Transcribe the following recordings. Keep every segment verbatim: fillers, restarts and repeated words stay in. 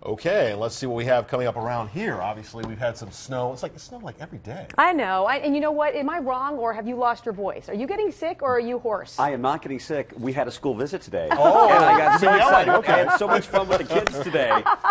Okay, let's see what we have coming up around here. Obviously, we've had some snow. It's like it's snowed like every day. I know. I, and you know what? Am I wrong, or have you lost your voice? Are you getting sick, or are you hoarse? I am not getting sick. We had a school visit today. Oh, and I got so excited. Okay. I had so much fun with the kids today.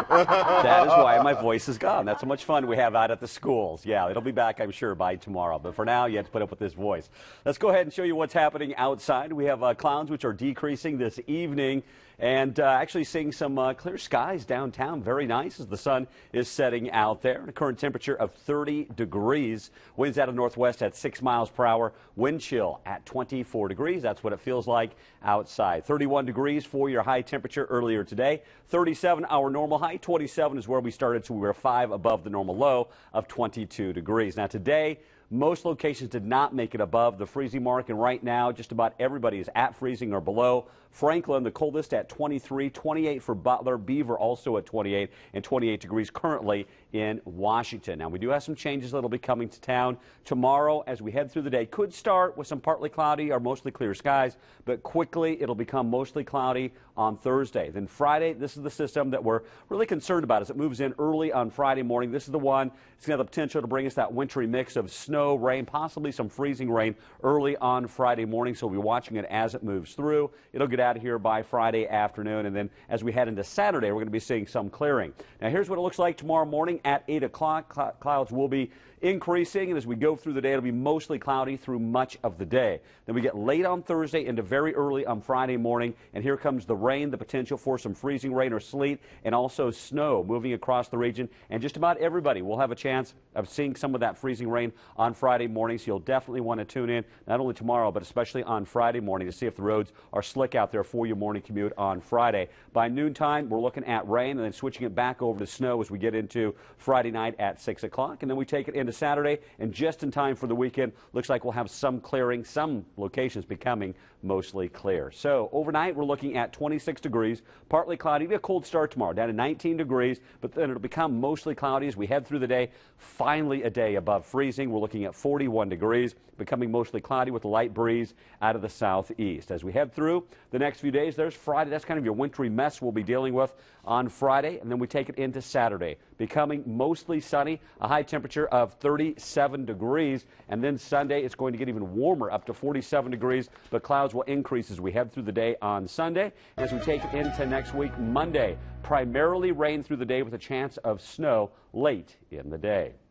That is why my voice is gone. That's how much fun we have out at the schools. Yeah, it'll be back, I'm sure, by tomorrow. But for now, you have to put up with this voice. Let's go ahead and show you what's happening outside. We have uh, clouds which are decreasing this evening. And uh, actually seeing some uh, clear skies downtown. Very nice as the sun is setting out there. A current temperature of thirty degrees. Winds out of northwest at six miles per hour. Wind chill at twenty-four degrees. That's what it feels like outside. thirty-one degrees for your high temperature earlier today. thirty-seven our normal high. twenty-seven is where we started, so we were five above the normal low of twenty-two degrees. Now today, most locations did not make it above the freezing mark, and right now just about everybody is at freezing or below. Franklin, the coldest at twenty-three, twenty-eight for Butler, Beaver also at twenty-eight, and twenty-eight degrees currently in Washington. Now, we do have some changes that will be coming to town tomorrow as we head through the day. Could start with some partly cloudy or mostly clear skies, but quickly it'll become mostly cloudy on Thursday. Then Friday, this is the system that we're really concerned about as it moves in early on Friday morning. This is the one that's going to have the potential to bring us that wintry mix of snow, rain, possibly some freezing rain early on Friday morning, so we'll be watching it as it moves through. It'll get out of here by Friday afternoon, and then as we head into Saturday, we're going to be seeing some clearing. Now, here's what it looks like tomorrow morning at eight o'clock. Cl- clouds will be increasing, and as we go through the day, it'll be mostly cloudy through much of the day. Then we get late on Thursday into very early on Friday morning, and here comes the rain, the potential for some freezing rain or sleet, and also snow moving across the region. And just about everybody will have a chance of seeing some of that freezing rain on Friday morning, so you'll definitely want to tune in, not only tomorrow, but especially on Friday morning to see if the roads are slick out there for your morning commute on Friday. By noontime, we're looking at rain and then switching it back over to snow as we get into Friday night at six o'clock, and then we take it into Saturday, and just in time for the weekend, looks like we'll have some clearing, some locations becoming mostly clear. So overnight, we're looking at twenty-six degrees, partly cloudy, a cold start tomorrow, down to nineteen degrees, but then it'll become mostly cloudy as we head through the day. Finally, a day above freezing. We're looking at forty-one degrees, becoming mostly cloudy with a light breeze out of the southeast. As we head through the next few days, there's Friday. That's kind of your wintry mess we'll be dealing with on Friday, and then we take it into Saturday, becoming mostly sunny, a high temperature of thirty-seven degrees, and then Sunday it's going to get even warmer, up to forty-seven degrees, but clouds will increase as we head through the day on Sunday. As we take it into next week, Monday, primarily rain through the day with a chance of snow late in the day.